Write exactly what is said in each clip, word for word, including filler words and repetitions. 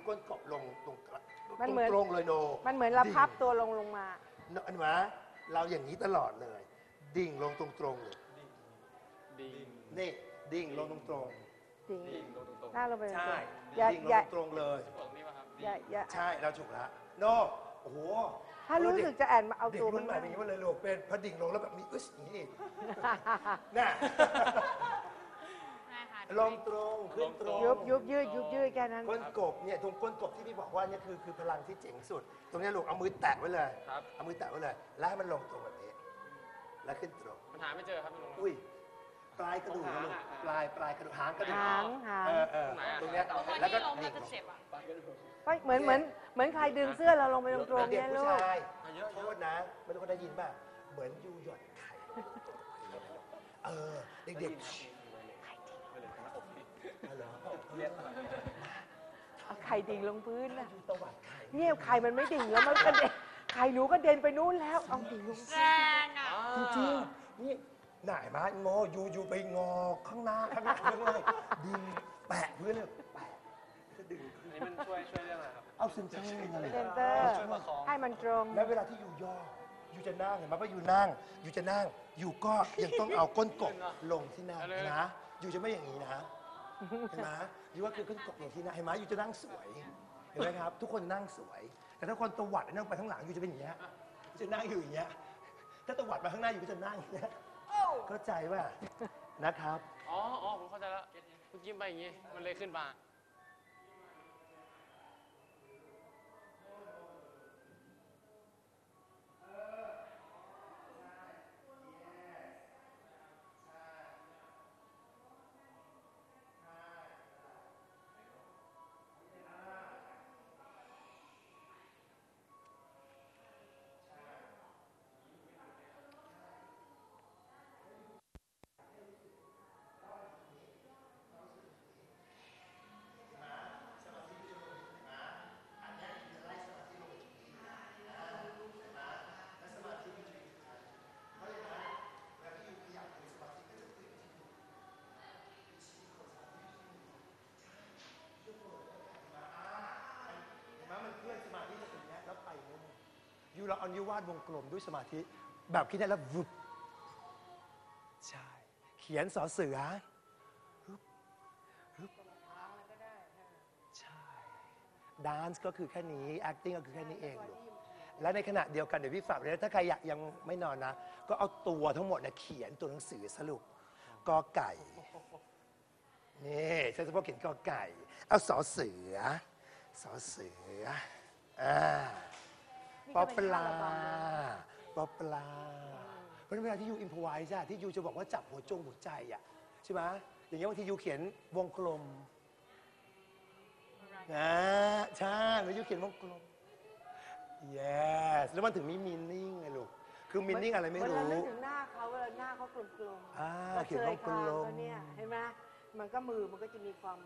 ก้นกบลงตรงมันเหมือนตรงเลยโนมันเหมือนเราพับตัวลงลงมาเห็นไหมเราอย่างนี้ตลอดเลย ดิ่งลงตรงๆเลยดิ่งนี่ดิ่งลงตรงๆดิ่งลงตรงหน้าเราไปๆใช่ดิ่งลงตรงๆเลยอย่าอย่าใช่เราถูกแล้วโนโอ้โหถ้ารู้สึกจะแอนมาเอาตัวมันแบบนี้มาเลยลูกเป็นพอดิ่งลงแล้วแบบมีอึ๊สอย่างนี้น่ะลงตรงขึ้นตรงยุบยุบยืดยุบยืดแค่นั้นก้นกบเนี่ยตรงก้นกบที่พี่บอกว่าเนี่ยคือคือพลังที่เจ๋งสุดตรงนี้ลูกเอามือแตะไว้เลยเอามือแตะไว้เลยแล้วให้มันลงตรงแบบนี้แล้วขึ้นตรงมันหาไม่เจอครับลุงอุ้ยปลายกระดูกลูกปลายปลายกระดูกหางกระดูกหางหางเออเออตรงเนี้ยแล้วก็นี่เหมือนเหมือนเหมือนใครดึงเสื้อเราลงไปตรงๆเนี่ยลูกโทษนะไม่รู้คนได้ยินป่ะเหมือนยูหย่อนไข่เออเด็กๆเอาไข่ดิ่งลงพื้นนะเนี่ยไข่มันไม่ดิ่งแล้วมันกระเด็นไข่หนูก็เด็นไปนู้นแล้วเอาดิ่งลงแรงอ่ะจริงๆนี่หน่ายมางอยูยูไปงอข้างหน้าข้างหน้าเรื่องเลยดิ่งแปะเพื่อนเลยแปะจะดึงอันนี้มันช่วยช่วยเรื่องอะไรครับเอาเซนเตอร์อะไรเซนเตอร์ให้มันตรงแล้วเวลาที่ยูย่อยูจะนั่งเห็นไหมว่ายูนั่งยูจะนั่งยูก็ยังต้องเอาก้นกบลงที่หน้านะยูจะไม่อย่างนี้นะเห็นไหมยูว่าคือขึ้นกบลงที่หน้าเห็นไหมยูจะนั่งสวยเห็นไหมครับทุกคนนั่งสวยแต่ถ้าคนตวัดนั่งไปข้างหลังยูจะเป็นอย่างเงี้ยจะนั่งอยู่อย่างเงี้ยถ้าตวัดมาข้างหน้ายูก็จะนั่งอย่างเงี้ยเข้าใจป่ะนะครับอ๋ออ๋อผมเข้าใจแล้วเมื่อกี้ไปอย่างงี้มันเลยขึ้นมายูเราเอานิ้ววาดวงกลมด้วยสมาธิแบบคิดได้แล้ววุบใช่เขียนสอเสือฮึบฮึบใช่ดานซ์ก็คือแค่นี้ acting ก็คือแค่นี้เองลูกและในขณะเดียวกันเดี๋ยวพี่ฝากเลยถ้าใครอยากยังไม่นอนนะก็เอาตัวทั้งหมดนะเขียนตัวหนังสือสรุปกอไก่นี่ใช้เฉพาะเขียนกอไก่เอาสอเสือสอเสืออ่าปอปลาปอปลาเพราะเวลาที่ยูอิมพอไวส์อะที่ยูจะบอกว่าจับหัวจงหัวใจอะใช่ไหมอย่างเงี้ยบางทียูเขียนวงกลมนะใช่แล้วยูเขียนวงกลม yes แล้วมันถึงมีมีนิ่งไงลูกคือมีนิ่งอะไรไม่รู้เวลานึกถึงหน้าเขาเวลาหน้าเขากลมๆอ่าเขียนวงกลมเนี่ยเห็นไหมมันก็มือมันก็จะมีความ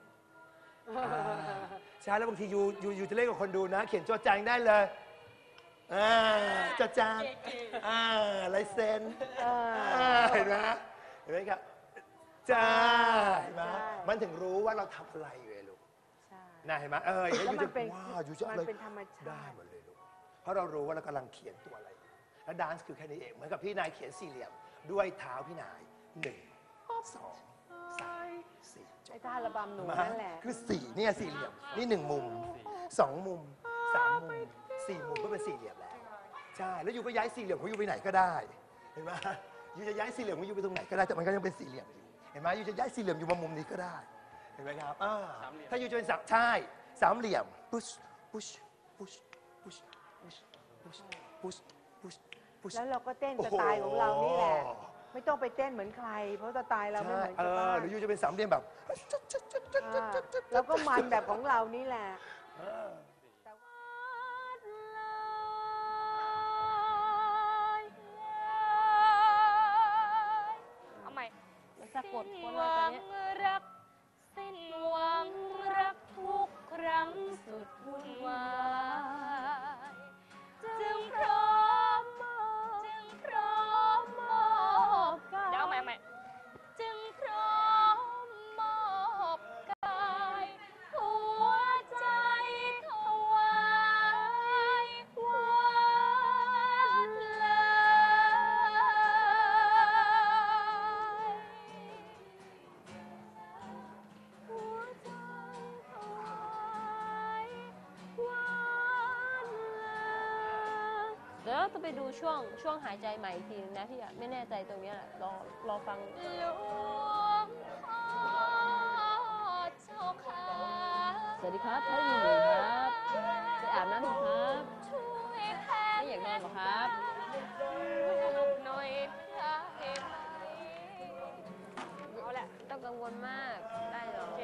ใช่แล้วบางทียูยูยูจะเล่นกับคนดูนะเขียนจอจานได้เลยอ่าจอจานอ่าลายเซ็นเห็นไหมเห็นไหมครับจ้าเห็นไหมมันถึงรู้ว่าเราทำอะไรอยู่ลูกน่าเห็นไหมเออแล้วยูจะว้าวยูจะอะไรได้หมดเลยลูกเพราะเรารู้ว่าเรากำลังเขียนตัวอะไรแล้วดานซ์คือแค่นี้เองเหมือนกับพี่นายเขียนสี่เหลี่ยมด้วยเท้าพี่นายหนึ่งสองสามสี่ไอ้ท่าระบำหนูนั่นแหละคือสี่เนี่ยสี่เหลี่ยมนี่หนึ่งมุมสองมุมสามมุมสี่มุมก็เป็นสี่เหลี่ยมแล้วใช่แล้วยูก็ย้ายสี่เหลี่ยมของยูไปไหนก็ได้เห็นไหมยูจะย้ายสี่เหลี่ยมของยูไปตรงไหนก็ได้แต่มันก็ยังเป็นสี่เหลี่ยมอยู่เห็นไหมยูจะย้ายสี่เหลี่ยมอยู่มามุมนี้ก็ได้เห็นไหมครับถ้ายูจะเป็นสับใช่สามเหลี่ยม push push push push push push push push push แล้วเราก็เต้นสไตล์ของเรานี่แหละไม่ต้องไปเต้นเหมือนใครเพราะสไตล์เราไม่เหมือนชาวบ้านหรือยูจะเป็นสามเหลี่ยมแบบแล้วก็มันแบบของเรานี่แหละเอาใหม่สะกดคนอะไรตัวนี้รักสิ้นหวังรักทุกครั้งสุดวุ่นวายจึงพร้อมจึงพร้อมมอบกายเดี๋ยวเอาใหม่ใหม่จึงพร้อมมอบกายหัวใจต้องไปดูช่วงช่วงหายใจใหม่อีกทีนึงนะพี่อะไม่แน่ใจตรงเนี้ยแหละลองลองฟังหลวงพ่อเจ้าค่ะสวัสดีครับท่านหญิงครับไปอาบน้ำเถอะครับช่วยแทนไม่อยากนอนหรอครับหน่อยได้ไหมเอาแหละต้องกังวลมากได้เหรอ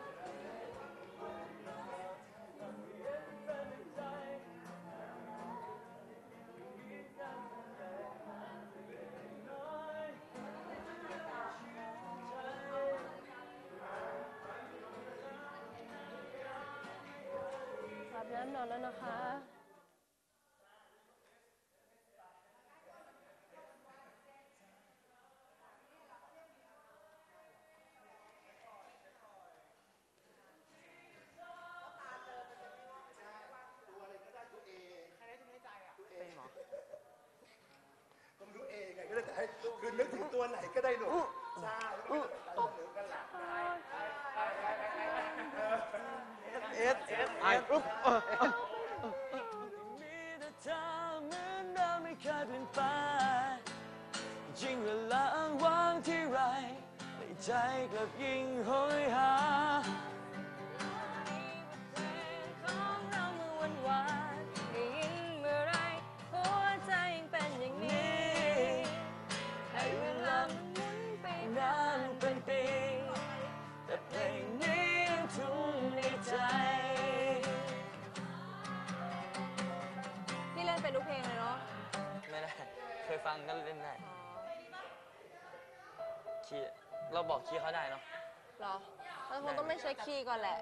อาบน้ำนอนแล้วนะคะผมดูเองไงก็ได้แต่ให้คือนึกถึงตัวไหนก็ได้หนูใช่ต้องหนูกันหลังเอสเอสไออุ๊บมีแต่เธอเหมือนเราไม่เคยเปลี่ยนไปจริงเวลาอ้างว้างที่ไรใจกลับยิ่งโหยหาของเราเมื่อวันวานได้ยินเมื่อไรหัวใจยังเป็นอย่างนี้ให้เวลามันหมุนไปนานเป็นปีแต่เพลงนี้ยังทุ่มในใจพี่เล่นเป็นทุกเพลงเลยเนาะไม่ได้เคยฟังก็เล่นได้คีย์เราบอกคีย์เขาได้เนาะหรอมันคงต้องไม่ใช้คีย์ก่อนแหละ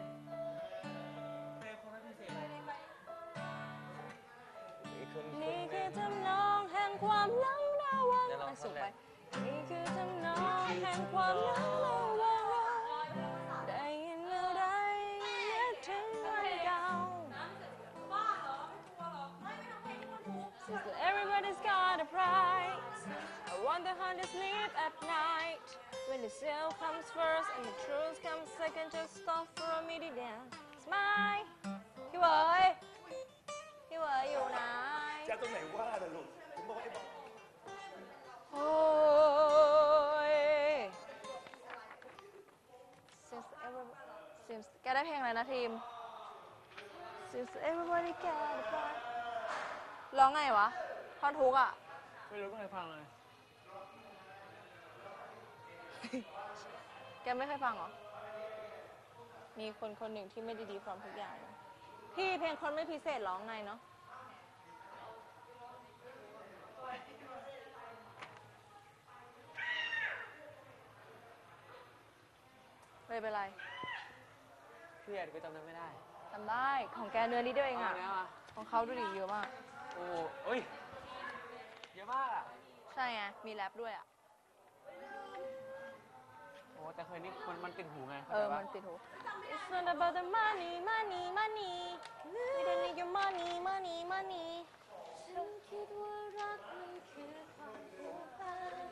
นี่คือทำนองแห่งความหลังระวังมันสูงไปนี่คือทำนองแห่งความหลังระวังได้ยินเมื่อไรนึกถึงวันเก่า Since everybody's got a price I wonder how they sleep at night When the sale comes first and the truth comes second just stop for a minute and smile พี่เอ๋ยพี่เอ๋ยอยู่ไหนจะตรงไหนว่าล่ะลูกผมบอกให้บอกโอ้ย Since everybody Since แกได้เพลงอะไรนะทีม Since everybody got a price ร้องไงวะท่อนทุกอ่ะไม่รู้ก็เคยฟังเลยแกไม่เคยฟังเหรอมีคนคนหนึ่งที่ไม่ได้ดีพร้อมทุกอย่างพี่เพลงคนไม่พิเศษร้องไงเนาะไม่เป็นไรเครียดก็จำไม่ได้จำได้ของแกเนื้อนิดเดียวเองอ่ะแล้วอ่ะของเขาดูดิเยอะมากโอ้เอ้ยเยอะมากอ่ะใช่ไงมีแรปด้วยอ่ะโอ้แต่เคยนี่มันมันติดหูไงเออมันติดหู It's not about the money money money We don't need your money money money ฉันคิดว่ารักมันคือความผูกพัน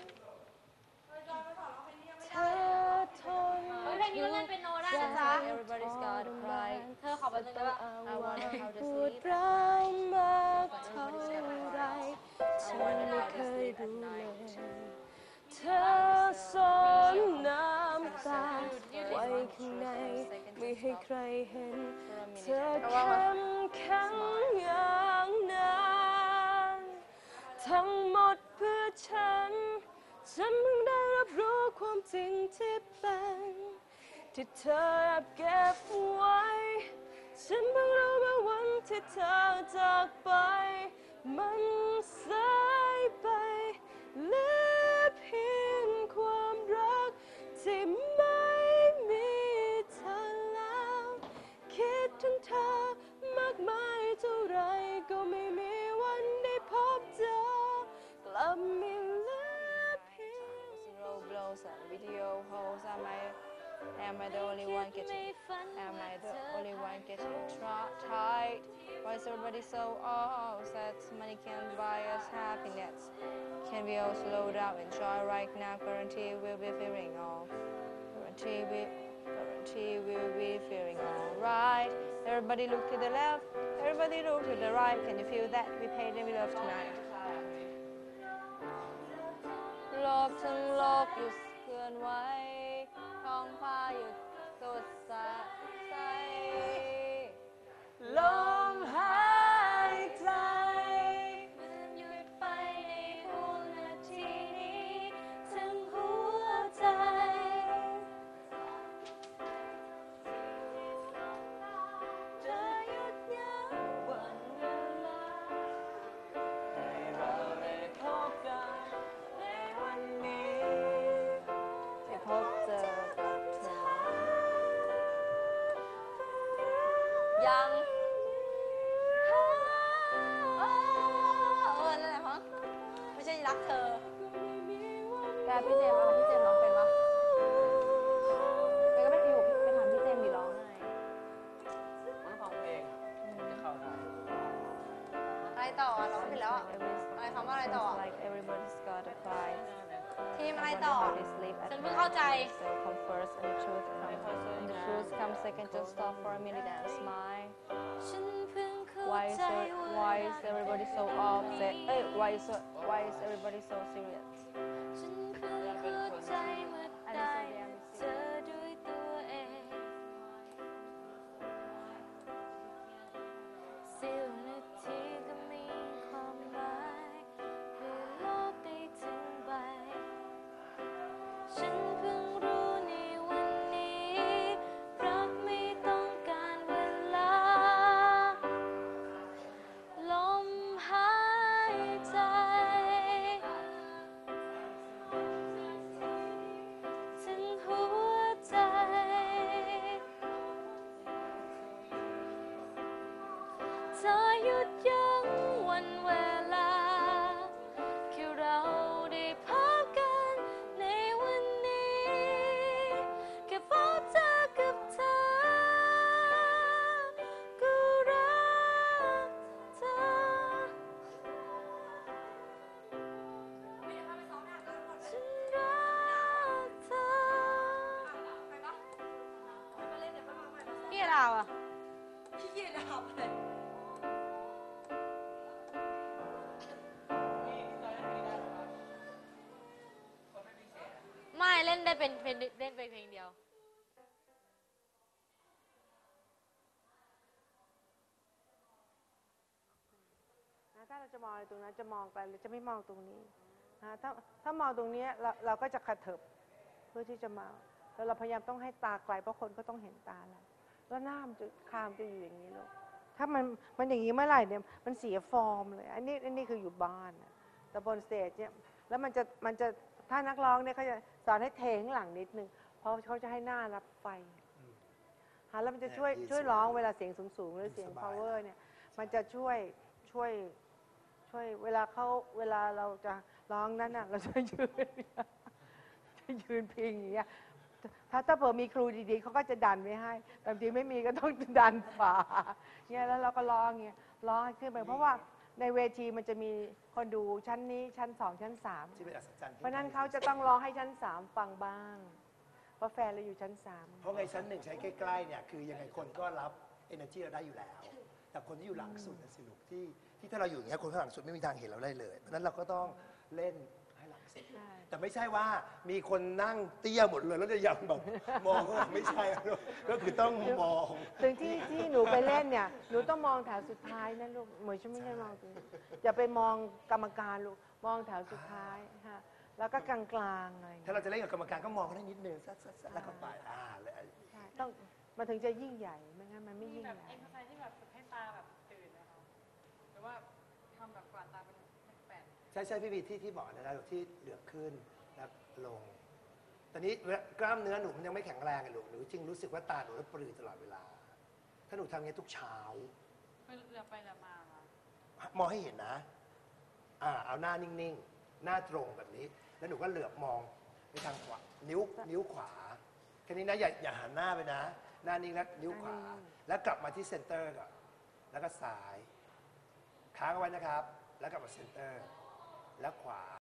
เธอทนเพลงนี้เล่นเป็นโนได้นะจ๊ะ Everybody's got a price เธอขอไปเลยว่า I wanna how to sleep ปวดร้าวมากเท่าไรฉันไม่เคยดูเลยเธอซ่อนน้ำตาไว้ข้างในไม่ให้ใครเห็นเธอเข้มแข็งอย่างนั้นทั้งหมดเพื่อฉันฉันเพิ่งได้รับรู้ความจริงที่เป็นที่เธอแอบเก็บไว้ฉันเพิ่งรู้เมื่อวันที่เธอจากไปมันสายไปเหลือเพียงความรักที่ไม่มีเธอแล้วคิดถึงเธอมากมายเท่าไรก็ไม่มีวันได้พบเจอกลับมีเหลือเพียง Zero blows and video holes am I am I the only one getting am I the only one getting tight why is everybody so upset money can't buy us happiness can we all slow down enjoy right now guarantee we'll be feeling all guarantee we guarantee we'll be feeling alright Everybody look to the left. Everybody look to the right. Can you feel that? We pay them we love tonight. โลกทั้งโลกหยุดเคลื่อนไหวท้องฟ้าหยุดสดใสลมหายใจมันหยุดไปในหัวนาทีนี้ทั้งหัวใจจะหยุดยั้งวันเวลาให้เราได้พบกันในวันนี้ได้พบเจอกับเธอยังเออนั่นแหละมั้งไม่ใช่รักเธอแกพี่เจมส์เอาพี่เจมส์ร้องเป็นปะแกก็ไม่อยู่ไปถามพี่เจมส์ดิร้องไงมันฟังเพลงจะเข้าได้อะไรต่ออ่ะร้องผิดแล้วอ่ะอะไรคำว่าอะไรต่ออ่ะทีมอะไรต่อฉันเพิ่งเข้าใจ come first and the truth comes and the truth comes second just stop for a minute and smile ฉันเพิ่งเข้า why is ใจ so, why is everybody so upset เอ้ย why is so, why is everybody so serious ฉันเพิ่งเข้าใจเมื่อได้เจอด้วยตัวเองเสี้ยวนาทีก็มีความหมายให้โลกได้ถึงใบฉันเพิ่งรู้ในวันนี้รักไม่ต้องการเวลาลมหายใจถึงหัวใจจะหยุดยั้งวันเวลาแค่เราได้พบกันในวันนี้แค่พบเจอกับเธอก็รักเธอฉันรักเธอพี่ดาวอ่ะไม่เล่นได้เป็นเพลงเล่นเป็นเพลงเดียวนะถ้าเราจะมองอะไรตรงนั้นจะมองไปหรือจะไม่มองตรงนี้นะถ้าถ้ามองตรงนี้เราเราก็จะกระเถิบเพื่อที่จะมาแล้วเราพยายามต้องให้ตาไกลเพราะคนก็ต้องเห็นตาเราแล้วหน้ามันจะคามจะอยู่อย่างนี้ลูกถ้ามันมันอย่างนี้เมื่อไหร่เนี่ยมันเสียฟอร์มเลยอันนี้อันนี้คืออยู่บ้านนะแต่บนสเตจเนี่ยแล้วมันจะมันจะถ้านักร้องเนี่ยเขาจะสอนให้เทข้างหลังนิดนึงเพราะเขาจะให้หน้ารับไฟฮะแล้วมันจะช่วยช่วยร้องเวลาเสียงสูงๆหรือเสียง power เนี่ยมันจะช่วยช่วยช่วยเวลาเขาเวลาเราจะร้องนั้นน่ะเราจะยืนจะยืนพิงอย่างเงี้ยถ้าถ้าเผื่อมีครูดีๆเขาก็จะดันไว้ให้แต่บางทีไม่มีก็ต้องดันฝาเนี่ยแล้วเราก็ร้องเงี้ยร้องให้ขึ้นไปเพราะว่าในเวทีมันจะมีคนดูชั้นนี้ชั้นสองชั้นสามที่เป็นอัศจรรย์เพราะนั้นเขาจะต้องร้องให้ชั้นสามฟังบ้างเพราะแฟนเราอยู่ชั้นสามเพราะไงชั้นหนึ่งใช้ใกล้ๆเนี่ยคือยังไงคนก็รับ energy เราได้อยู่แล้ว แต่คนที่อยู่หลังสุดน่ะสิลูกที่ที่ถ้าเราอยู่อย่างเงี้ยคนข้างหลังสุดไม่มีทางเห็นเราได้เลยเพราะฉะนั้นเราก็ต้องเล่นให้หลังสุดแต่ไม่ใช่ว่ามีคนนั่งเตี้ยหมดเลยแล้วจะยังแบบมองข้างหลังไม่ใช่ลูกก็คือต้องมองถึงที่ที่หนูไปเล่นเนี่ยหนูต้องมองแถวสุดท้ายนะลูกเหมือนฉันไม่ได้มองตรงนี้อย่าไปมองกรรมการลูกมองแถวสุดท้ายฮะแล้วก็กลางๆอะไรอย่างถ้าเงี้ยเราจะเล่นกับกรรมการก็มองเขาได้นิดนึงซัดๆๆแล้วก็ไปอ่าเลยใช่ต้องมันถึงจะยิ่งใหญ่ไม่งั้นมันไม่ยิ่งแบบใหญ่เอ็กซ์ไซส์ที่แบบฝึกให้ตาแบบตื่นนะคะหรือว่าทำแบบกวาดตาเป็นแปดใช่ใช่พี่บีที่ที่บอกนะครับที่เหลือบขึ้นแล้วลง ตอนนี้กล้ามเนื้อหนูมันยังไม่แข็งแรงอะลูกหนูจึงรู้สึกว่าตาหนูปรือตลอดเวลา ถ้าหนูทำอย่างนี้ทุกเช้าไม่เหลือไปเหลือมาค่ะมองให้เห็นนะ อ่า เอาหน้านิ่งๆ หน้าตรงแบบนี้ แล้วหนูก็เหลือบมองไปทางขวา นิ้ว นิ้วขวา แค่นี้นะ อย่าอย่าหันหน้าไปนะ หน้านิ่งแล้วนิ้วขวา แล้วกลับมาที่เซนเตอร์ก่อน แล้วก็ซ้าย ค้างเอาไว้นะครับ แล้วกลับมาเซนเตอร์ แล้วขวา